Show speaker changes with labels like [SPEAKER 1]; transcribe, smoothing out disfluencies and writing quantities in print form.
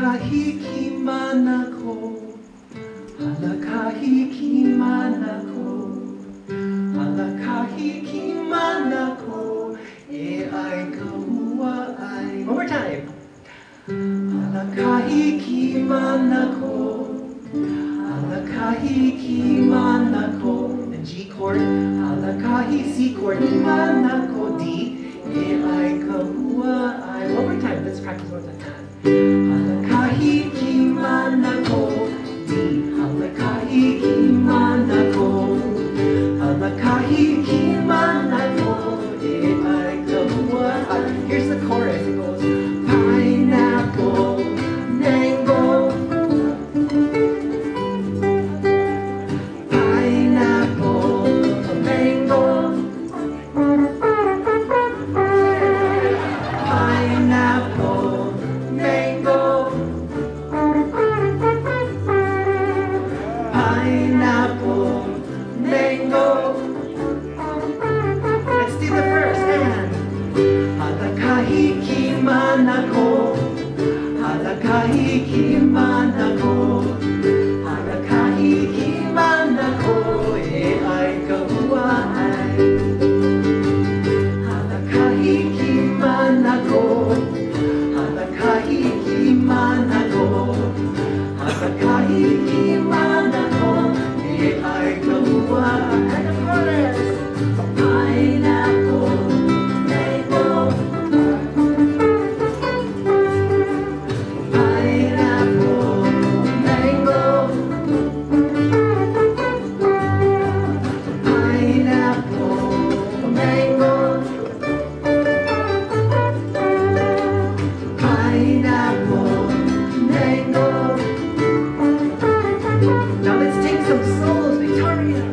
[SPEAKER 1] Halakahiki manako, halakahiki manako, halakahiki manako, e ai kahua ai. One more time. Halakahiki manako, halakahiki manako, and G chord, halakahi C chord, manako D, e ai kahua ai. One more time, let's practice one more time. Halakahiki manako, D, halakahiki manako, halakahiki manako, e ai kahua ai. Here's the chorus, it goes pineapple, mango, pineapple, mango, pineapple, mango, pineapple, mango. Let's do the first and halakahiki manako, halakahiki manako, halakahiki manako, e ai kahua ai. Halakahiki manako, halakahiki manako, halakahiki manako, e ai kahua ai. And the chorus. Pineapple, mango, pineapple, mango, pineapple, mango, pineapple, mango. Now let's take some solos, Victoria.